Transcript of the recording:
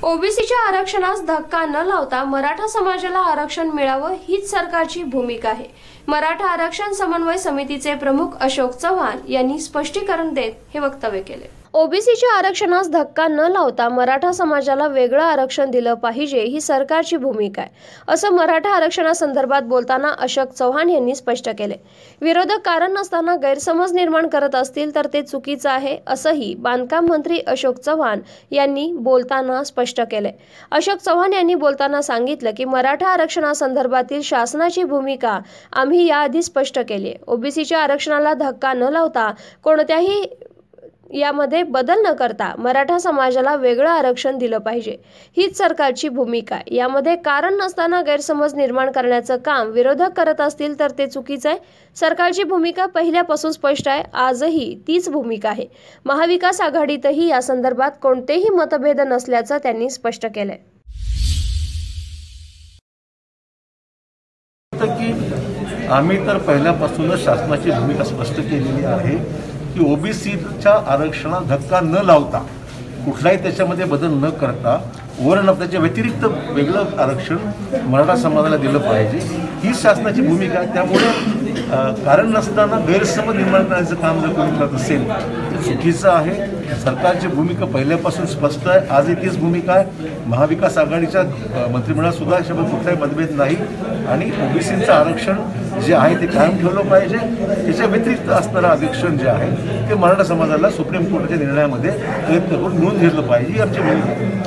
ओबीसीच्या आरक्षणास धक्का न लावता मराठा समाजाला आरक्षण मिळावं हीच सरकारची भूमिका आहे। मराठा आरक्षण समन्वय समितीचे प्रमुख अशोक चव्हाण यांनी स्पष्टीकरण देत हे वक्तव्य केले। ओबीसीच्या आरक्षणास धक्का न लावता मराठा समाजाला वेगळं आरक्षण दिलं पाहिजे ही सरकारची भूमिका आहे, असं मराठा आरक्षणासंदर्भात बोलताना अशोक चव्हाण यांनी स्पष्ट केले। विरोधक कारण नसताना गैरसमज निर्माण करत असतील तर ते चुकीचं आहे, असंही बांधकाम मंत्री अशोक चव्हाण यांनी बोलताना स्पष्ट केले। अशोक चव्हाण यांनी बोलताना सांगितलं की मराठा आरक्षणासंदर्भातील शासनाची भूमिका आम्ही याआधी स्पष्ट केली आहे। ओबीसीच्या आरक्षणाला धक्का न लावता कोणत्याही यामध्ये बदल न करता मराठा समाजाला वेगळं आरक्षण दिलं पाहिजे हीच सरकारची भूमिका आहे। यामध्ये कारण नसताना गैरसमज निर्माण करण्याचं काम विरोधक करत असतील तर ते चुकीचं आहे। सरकारची भूमिका पहिल्यापासून स्पष्ट आहे, आजही तीच भूमिका आहे। महाविकास आघाडीतही या संदर्भात कोणतेही मतभेद नसल्याचं त्यांनी स्पष्ट केलंय। आम्ही तर पहिल्यापासूनच शासनाची भूमिका स्पष्ट केलेली आहे की ओबीसीच्या आरक्षणाला धक्का न लावता कुठलाही त्याच्यामध्ये बदल न करता ओव्हरऑल त्याच्या व्यतिरिक्त वेगळं आरक्षण मराठा समाजाला दिलं पाहिजे ही शासनाची भूमिका आहे। त्यामुळे कारण नसताना गैरसमज निर्माण करण्याचं काम जर कोणी करत असेल तर चुकीचं आहे। सरकारची भूमिका पहिल्यापासून स्पष्ट आहे, आजही तीच भूमिका आहे। महाविकास आघाडीच्या मंत्रिमंडळात सुद्धा याच्यामध्ये कुठलाही मतभेद नाही आणि ओबीसीचं आरक्षण जे आहे ते कायम ठेवलं पाहिजे। त्याच्या व्यतिरिक्त असणारं आरक्षण जे आहे ते मराठा समाजाला सुप्रीम कोर्टाच्या निर्णयामध्ये प्रयत्न करून मिळवून घेतलं पाहिजे ही आमची भूमिका आहे।